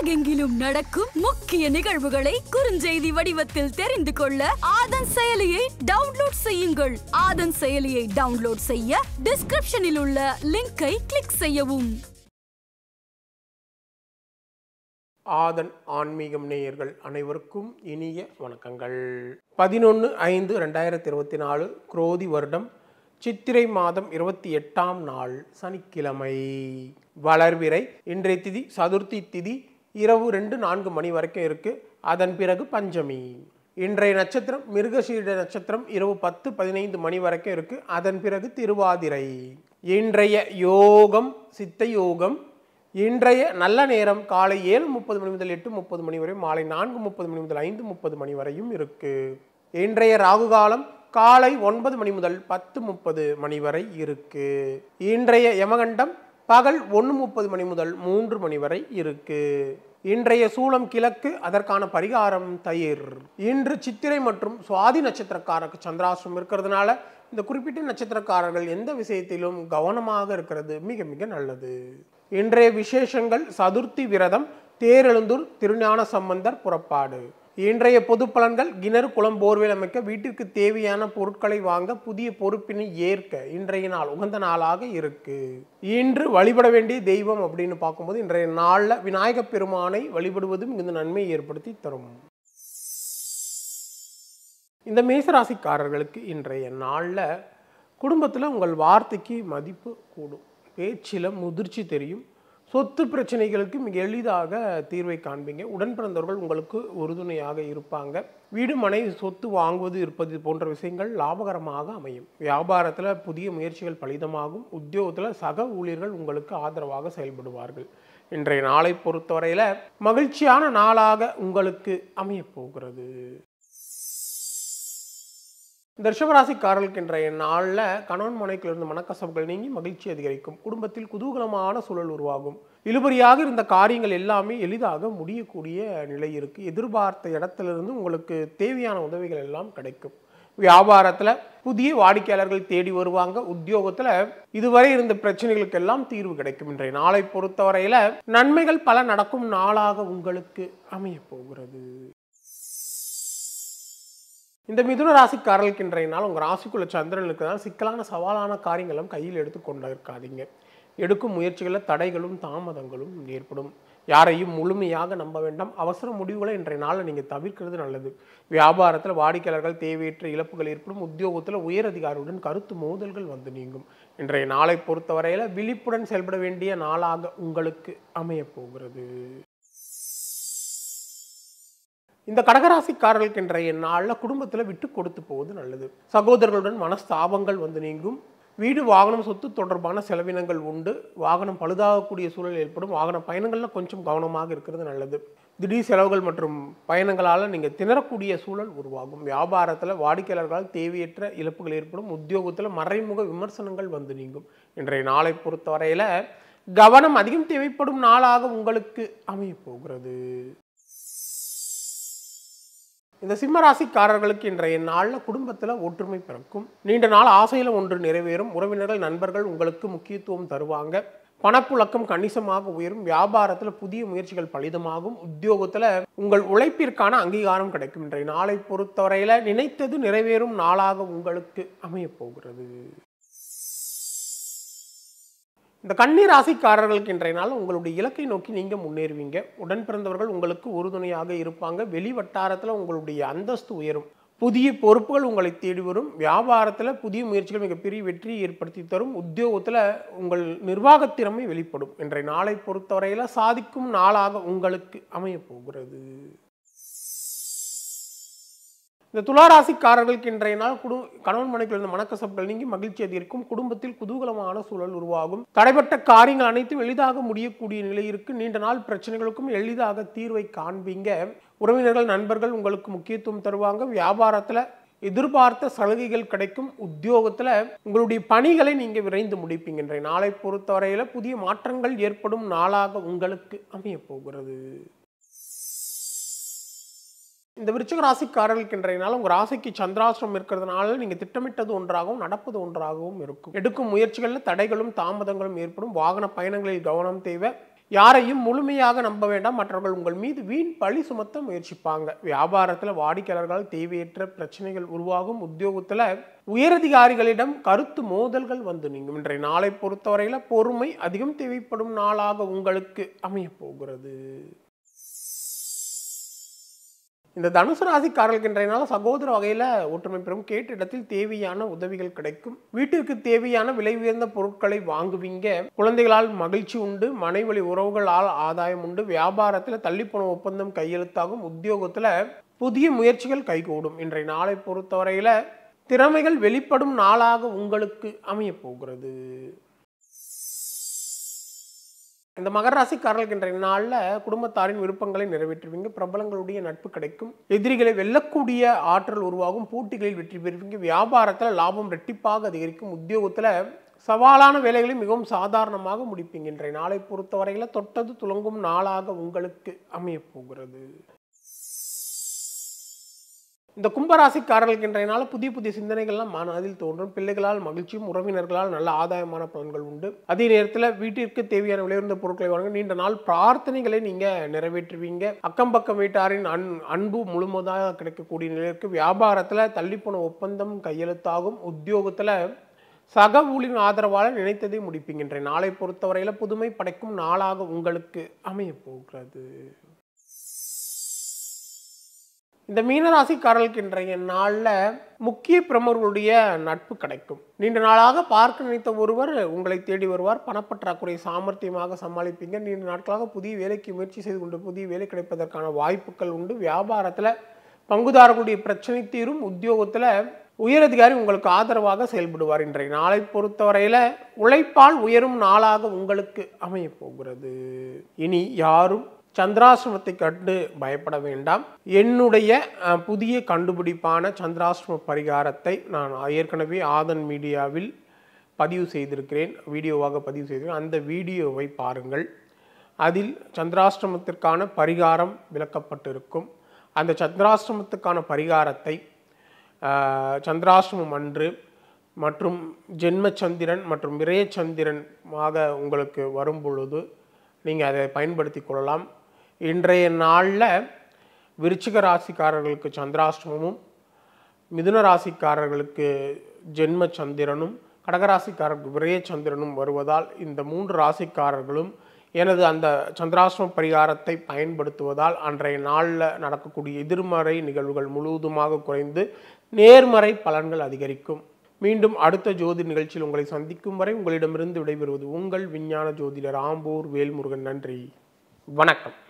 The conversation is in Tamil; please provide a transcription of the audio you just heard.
உலகெங்கிலும் நடக்கும் முக்கிய நிகழ்வுகளை குறுஞ்செய்தி வடிவத்தில் தெரிந்து கொள்ள ஆதன் செயலியை டவுன்லோட் செய்யுங்கள். ஆதன் செயலியை டவுன்லோட் செய்ய டிஸ்கிரிப்ஷனில் உள்ள லிங்கை கிளிக் செய்யவும். ஆதன் ஆன்மீகம் நேயர்கள் அனைவருக்கும் இனிய வணக்கங்கள். 11/5/2024 குரோதி வருடம் சித்திரை மாதம் 28ஆம் நாள் சனிக்கிழமை. வளர்பிறை. இன்றைய திதி சதுர்த்தி திதி. இரவு 2-4 மணி வரைக்கும் இருக்கு. அதன் பிறகு பஞ்சமி. இன்றைய நட்சத்திரம் மிருகசீட நட்சத்திரம். இரவு 10-15 மணி வரைக்கும் இருக்கு. அதன் பிறகு திருவாதிரை. இன்றைய யோகம் சித்த யோகம். இன்றைய நல்ல நேரம் காலை 7:30 மணி முதல் 8:30 மணி வரை, மாலை 4:30 மணி முதல் 5:30 மணி வரையும் இருக்கு. இன்றைய ராகு காலம் காலை 9 மணி முதல் 10:30 மணி வரை இருக்கு. இன்றைய யமகண்டம் பகல் 1:30 மணி முதல் 3 மணி வரை இருக்கு. இன்றைய சூலம் கிழக்கு. அதற்கான பரிகாரம் தயிர். இன்று சித்திரை மற்றும் சுவாதி நட்சத்திரக்காரருக்கு சந்திராஷ்டிரம் இருக்கிறதுனால இந்த குறிப்பிட்ட நட்சத்திரக்காரர்கள் எந்த விஷயத்திலும் கவனமாக இருக்கிறது மிக மிக நல்லது. இன்றைய விசேஷங்கள் சதுர்த்தி விரதம், தேரெழுந்தூர் திருஞான சம்பந்தர் புறப்பாடு. இன்றைய பொது பலன்கள் கிணறு குளம் போர்வேல் அமைக்க, வீட்டிற்கு தேவையான பொருட்களை வாங்க, புதிய பொறுப்பினை ஏற்க இன்றைய நாள் உகந்த நாளாக இருக்கு. இன்று வழிபட வேண்டிய தெய்வம் அப்படின்னு பார்க்கும்போது இன்றைய நாளில் விநாயக பெருமானை வழிபடுவது மிகுந்த நன்மையை ஏற்படுத்தி தரும். இந்த மேசராசிக்காரர்களுக்கு இன்றைய நாளில் குடும்பத்தில் உங்கள் வார்த்தைக்கு மதிப்பு கூடும். பேச்சில் முதிர்ச்சி தெரியும். சொத்து பிரச்சனைகளுக்கு மிக எளிதாக தீர்வை காண்பீங்க. உடன் பிறந்தவர்கள் உங்களுக்கு உறுதுணையாக இருப்பாங்க. வீடு மனை சொத்து வாங்குவது இருப்பது போன்ற விஷயங்கள் லாபகரமாக அமையும். வியாபாரத்தில் புதிய முயற்சிகள் பலிதமாகும். உத்தியோகத்தில் சக ஊழியர்கள் உங்களுக்கு ஆதரவாக செயல்படுவார்கள். இன்றைய நாளை பொறுத்தவரையில் மகிழ்ச்சியான நாளாக உங்களுக்கு அமையப் போகிறது. இந்த ரிஷபராசிக்காரர்களுக்கு இன்றைய நாளில் கணவன் மனைவியிலிருந்து மனக்கசப்புகள் நீங்கி மகிழ்ச்சி அதிகரிக்கும். குடும்பத்தில் குதூகலமான சூழல் உருவாகும். இழுபறியாக இருந்த காரியங்கள் எல்லாமே எளிதாக முடியக்கூடிய நிலை இருக்கு. எதிர்பார்த்த இடத்திலிருந்து உங்களுக்கு தேவையான உதவிகள் எல்லாம் கிடைக்கும். வியாபாரத்தில் புதிய வாடிக்கையாளர்கள் தேடி வருவாங்க. உத்தியோகத்தில் இதுவரை இருந்த பிரச்சனைகளுக்கு எல்லாம் தீர்வு கிடைக்கும். இன்றைய நாளை பொறுத்தவரையில நன்மைகள் பல நடக்கும் நாளாக உங்களுக்கு அமைய போகிறது. இந்த மிதுன ராசிக்காரர்களுக்கு இன்றைய நாள் உங்கள் ராசிக்குள்ள சந்திரன் இருக்கிறதால் சிக்கலான சவாலான காரியங்களும் கையில் எடுத்து கொண்டு இருக்காதீங்க. எடுக்கும் முயற்சிகளில் தடைகளும் தாமதங்களும் ஏற்படும். யாரையும் முழுமையாக நம்ப வேண்டாம். அவசர முடிவுகளை இன்றைய நாளில் நீங்கள் தவிர்க்கிறது நல்லது. வியாபாரத்தில் வாடிக்கையாளர்கள் தேவையற்ற இழப்புகள் ஏற்படும். உத்தியோகத்தில் உயர் அதிகாரியுடன் கருத்து மோதல்கள் வந்து நீங்கும். இன்றைய நாளை பொறுத்தவரையில் விழிப்புடன் செயல்பட வேண்டிய நாளாக உங்களுக்கு அமைய போகிறது. இந்த கடகராசிக்காரர்களுக்கு இன்றைய நாளில் குடும்பத்தில் விட்டு கொடுத்து போவது நல்லது. சகோதரர்களுடன் மனஸ்தாபங்கள் வந்து நீங்கும். வீடு வாகனம் சொத்து தொடர்பான செலவினங்கள் உண்டு. வாகனம் பழுதாகக்கூடிய சூழல் ஏற்படும். வாகன பயணங்களில் கொஞ்சம் கவனமாக இருக்கிறது நல்லது. திடீர் செலவுகள் மற்றும் பயணங்களால் நீங்கள் திணறக்கூடிய சூழல் உருவாகும். வியாபாரத்தில் வாடிக்கையாளர்களால் தேவையற்ற இழப்புகள் ஏற்படும். உத்தியோகத்தில் மறைமுக விமர்சனங்கள் வந்து நீங்கும். இன்றைய நாளை பொறுத்தவரையில் கவனம் அதிகம் தேவைப்படும் நாளாக உங்களுக்கு அமைய போகிறது. இந்த சிம்மராசிக்காரர்களுக்கு இன்றைய நாளில் குடும்பத்தில் ஒற்றுமை பிறக்கும். நீண்ட நாள் ஆசையில் ஒன்று நிறைவேறும். உறவினர்கள் நண்பர்கள் உங்களுக்கு முக்கியத்துவம் தருவாங்க. பணப்புழக்கம் கணிசமாக உயரும். வியாபாரத்தில் புதிய முயற்சிகள் பலிதமாகும். உத்தியோகத்தில் உங்கள் உழைப்பிற்கான அங்கீகாரம் கிடைக்கும். இன்றைய நாளை பொறுத்தவரையில் நினைத்தது நிறைவேறும் நாளாக உங்களுக்கு அமைய போகிறது. இந்த கன்னி ராசிக்காரர்களுக்கு இன்றைய நாள் உங்களுடைய இலக்கை நோக்கி நீங்கள் முன்னேறுவீங்க. உடன் பிறந்தவர்கள் உங்களுக்கு உறுதுணையாக இருப்பாங்க. வெளி வட்டாரத்தில் உங்களுடைய அந்தஸ்து உயரும். புதிய பொறுப்புகள் உங்களை தேடி வரும். வியாபாரத்தில் புதிய முயற்சிகள் மிகப்பெரிய வெற்றியை ஏற்படுத்தி தரும். உத்தியோகத்தில் உங்கள் நிர்வாகத்திறமை வெளிப்படும். இன்றைய நாளை பொறுத்தவரையில் சாதிக்கும் நாளாக உங்களுக்கு அமைய போகிறது. இந்த துளாராசிக்காரர்களுக்கு இன்றைய நாள் கணவன் மனைவியில் இருந்த மனக்கசப்புகள் நீங்கி மகிழ்ச்சி அதிகரிக்கும். குடும்பத்தில் குதூகலமான சூழல் உருவாகும். தடைப்பட்ட காரியங்கள் அனைத்தும் எளிதாக முடியக்கூடிய நிலை இருக்கு. நீண்ட நாள் பிரச்சனைகளுக்கும் எளிதாக தீர்வை காண்பீங்க. உறவினர்கள் நண்பர்கள் உங்களுக்கு முக்கியத்துவம் தருவாங்க. வியாபாரத்தில் எதிர்பார்த்த சலுகைகள் கிடைக்கும். உத்தியோகத்தில் உங்களுடைய பணிகளை நீங்கள் விரைந்து முடிப்பீங்க. இன்றைய நாளை பொறுத்தவரையில் புதிய மாற்றங்கள் ஏற்படும் நாளாக உங்களுக்கு அமைய போகிறது. இந்த விருச்சிக ராசிக்காரர்களுக்கு இன்றைய நாள் உங்கள் ராசிக்கு சந்திராஷ்டிரம் இருக்கிறதுனால நீங்கள் திட்டமிட்டது ஒன்றாகவும் நடப்பது ஒன்றாகவும் இருக்கும். எடுக்கும் முயற்சிகளில் தடைகளும் தாமதங்களும் ஏற்படும். வாகன பயணங்களில் கவனம் தேவை. யாரையும் முழுமையாக நம்ப வேண்டாம். மற்றவர்கள் உங்கள் மீது வீண் பழி சுமத்த முயற்சிப்பாங்க. வியாபாரத்தில் வாடிக்கையாளர்களால் தேவையற்ற பிரச்சனைகள் உருவாகும். உத்தியோகத்தில் உயரதிகாரிகளிடம் கருத்து மோதல்கள் வந்து நீங்கும். இன்றைய நாளை பொறுத்தவரையில பொறுமை அதிகம் தேவைப்படும் நாளாக உங்களுக்கு அமைய போகிறது. இந்த தனுசு ராசிக்காரர்களுக்கு இன்றைய நாள் சகோதர வகையில் ஒற்றுமை பெறும். கேட்ட இடத்தில் தேவையான உதவிகள் கிடைக்கும். வீட்டிற்கு தேவையான விலை உயர்ந்த பொருட்களை வாங்குவீங்க. குழந்தைகளால் மகிழ்ச்சி உண்டு. மனைவழி உறவுகளால் ஆதாயம் உண்டு. வியாபாரத்தில் தள்ளிப்போன ஒப்பந்தம் கையெழுத்தாகும். உத்தியோகத்தில் புதிய முயற்சிகள் கைகூடும். இன்றைய நாளை பொறுத்தவரையில திறமைகள் வெளிப்படும் நாளாக உங்களுக்கு அமைய போகிறது. இந்த மகர ராசிக்காரர்களுக்கு இன்றைய நாளில் குடும்பத்தாரின் விருப்பங்களை நிறைவேற்றுவீங்க. பிரபலங்களுடைய நட்பு கிடைக்கும். எதிரிகளை வெல்லக்கூடிய ஆற்றல் உருவாகும். போட்டிகளில் வெற்றி பெறுவீங்க. வியாபாரத்தில் லாபம் இரட்டிப்பாக அதிகரிக்கும். உத்தியோகத்தில் சவாலான வேலைகளை மிகவும் சாதாரணமாக முடிப்பீங்க. இன்றைய நாளை பொறுத்தவரையில் தொட்டது துலங்கும் நாளாக உங்களுக்கு அமைய போகிறது. இந்த கும்பராசிக்காரர்களுக்கு இன்றைய நாள் புதிய புதிய சிந்தனைகள்லாம் மனதில் தோன்றும். பிள்ளைகளால் மகிழ்ச்சியும் உறவினர்களால் நல்ல ஆதாயமான பலன்கள் உண்டு. அதே நேரத்தில் வீட்டிற்கு தேவையான விலையுயர்ந்த பொருட்களை வாங்க. நீண்ட நாள் பிரார்த்தனைகளை நீங்க நிறைவேற்றுவீங்க. அக்கம் பக்கம் வீட்டாரின் அன்பு முழுவதாக கிடைக்கக்கூடிய நிலைக்கு. வியாபாரத்தில் தள்ளிப்போன ஒப்பந்தம் கையெழுத்தாகும். உத்தியோகத்தில் சக ஊழியர் ஆதரவால் நினைத்ததை முடிப்பீங்க. இன்றைய நாளை பொறுத்தவரையில புதுமை படைக்கும் நாளாக உங்களுக்கு அமைய போகிறது. இந்த மீனராசிக்காரர்களுக்கு இன்றைய நாளில் முக்கிய பிரமுகர்களுடைய நட்பு கிடைக்கும். நீண்ட நாளாக பார்க்க நினைத்த ஒருவர் உங்களை தேடி வருவார். பணப்பற்றாக்குறை சாமர்த்தியமாக சமாளிப்பீங்க. நீண்ட நாட்களாக புதிய வேலைக்கு முயற்சி செய்து கொண்டு புதிய வேலை கிடைப்பதற்கான வாய்ப்புகள் உண்டு. வியாபாரத்தில் பங்குதாரர்களுடைய பிரச்சனை தீரும். உத்தியோகத்தில் உயரதிகாரி உங்களுக்கு ஆதரவாக செயல்படுவார். இன்றைய நாளை பொறுத்தவரையில உழைப்பால் உயரும் நாளாக உங்களுக்கு அமைய போகிறது. இனி யாரும் சந்திராசிரமத்தை கண்டு பயப்பட வேண்டாம். என்னுடைய புதிய கண்டுபிடிப்பான சந்திராசிரம பரிகாரத்தை நான் ஏற்கனவே ஆதன் மீடியாவில் பதிவு செய்திருக்கிறேன். வீடியோவாக பதிவு செய்திருக்கிறேன். அந்த வீடியோவை பாருங்கள். அதில் சந்திராசிரமத்திற்கான பரிகாரம் விளக்கப்பட்டிருக்கும். அந்த சந்திராசிரமத்துக்கான பரிகாரத்தை சந்திராசிரமம் அன்று மற்றும் ஜென்மச்சந்திரன் மற்றும் விரயச்சந்திரனாக உங்களுக்கு வரும் பொழுது நீங்கள் அதை பயன்படுத்தி கொள்ளலாம். இன்றைய நாளில் விருச்சிக ராசிக்காரர்களுக்கு சந்திராஷ்டமமும், மிதுன ராசிக்காரர்களுக்கு ஜென்ம சந்திரனும், கடகராசிக்காரர்களுக்கு விரயச்சந்திரனும் வருவதால் இந்த 3 ராசிக்காரர்களும் எனது அந்த சந்திராஷ்டம பரிகாரத்தை பயன்படுத்துவதால் அன்றைய நாளில் நடக்கக்கூடிய எதிர்மறை நிகழ்வுகள் முழுவதுமாக குறைந்து நேர்மறை பலன்கள் அதிகரிக்கும். மீண்டும் அடுத்த ஜோதி நிகழ்ச்சியில் உங்களை சந்திக்கும் வரை உங்களிடமிருந்து விடைபெறுவது உங்கள் விஞ்ஞான ஜோதிடர் ஆம்பூர் வேல்முருகன். நன்றி, வணக்கம்.